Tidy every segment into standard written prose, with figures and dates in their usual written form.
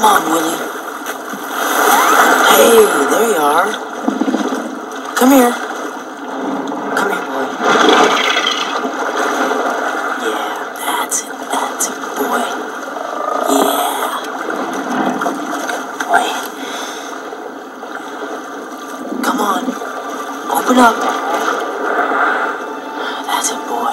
Come on, Willy. Hey, there you are. Come here. Come here, boy. Yeah, that's it, boy. Yeah. Boy. Come on. Open up. That's it, boy.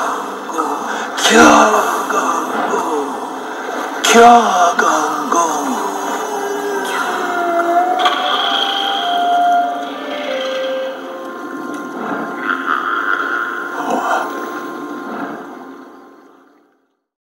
Skookum.